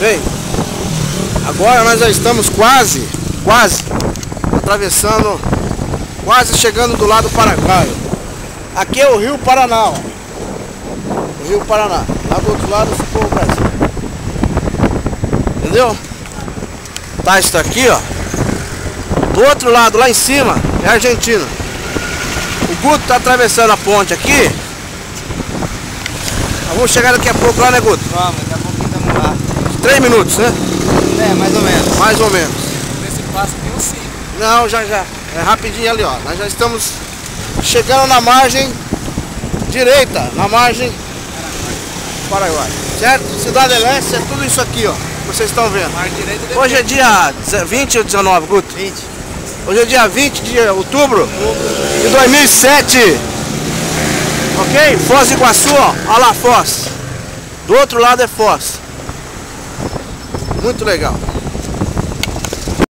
Bem, agora nós já estamos quase atravessando, quase chegando do lado paraguaio. Aqui é o Rio Paraná, ó. O Rio Paraná. Lá do outro lado ficou o Brasil. Entendeu? Tá isso aqui, ó. Do outro lado, lá em cima, é a Argentina. O Guto tá atravessando a ponte aqui. Vamos chegar daqui a pouco lá, né, Guto? Vamos, daqui a pouquinho estamos lá. 3 minutos, né? É, mais ou menos. Mais ou menos. Nesse passo tem um 5. Não, já. É rapidinho ali, ó. Nós já estamos chegando na margem direita, na margem Paraguai. Certo? Cidade Leste é tudo isso aqui, ó. Vocês estão vendo. Hoje é dia 20 ou 19, Guto? 20. Hoje é dia 20 de outubro de 2007. Ok? Foz do Iguaçu, ó. Olha lá, Foz. Do outro lado é Foz. Muito legal.